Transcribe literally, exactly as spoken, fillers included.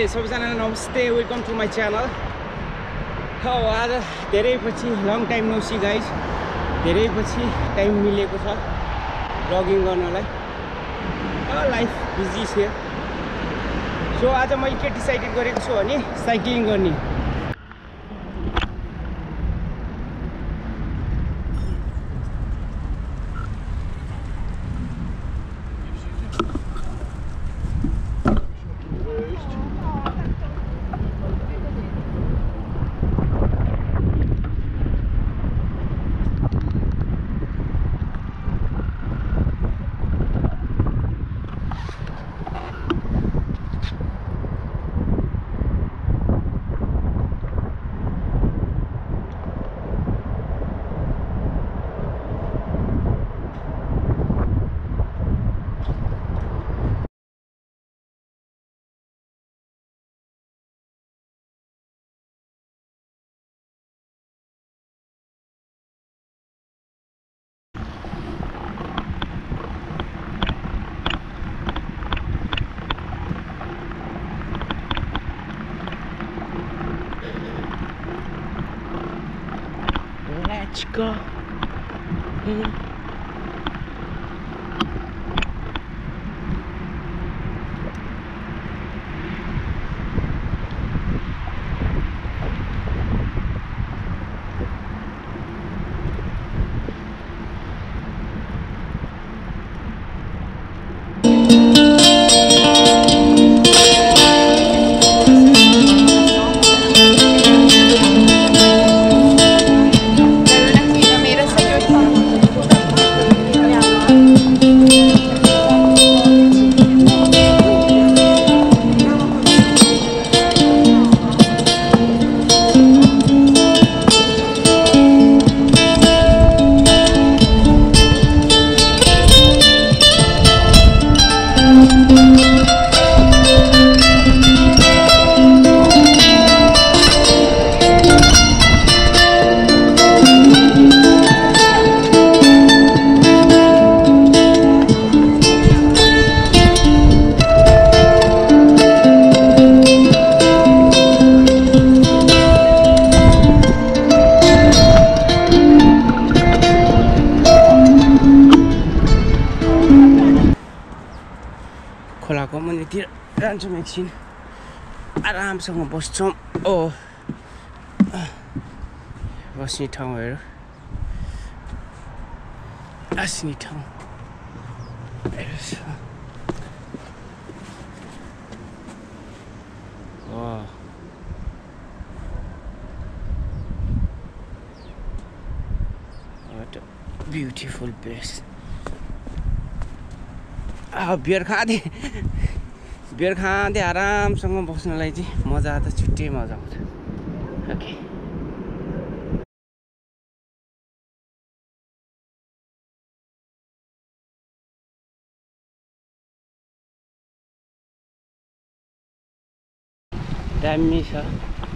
High सबैजनालाई नमस्ते, welcome to my channel. हो आज धेरै पछि long time no see guys, धेरै पछि टाइम मिलेको छ ब्लगिङ गर्नलाई। लाइफ बिजी छ। सो आज मैले के डिसाइडेड गरेको छु भने साइक्लिङ गर्ने। Let's go. Mm. खोलाको मुनितिर जान्छौँ, एकछिन आरामसँग बस्छौँ। ओ बस्ने ठाउँहरू, बस्ने ठाउँ What a beautiful place. Beer खाँदै बियर खाँदै आरामसँग बस्नलाई चाहिँ मजा त छुट्टै मजा आउँछ। ओके दामी छ।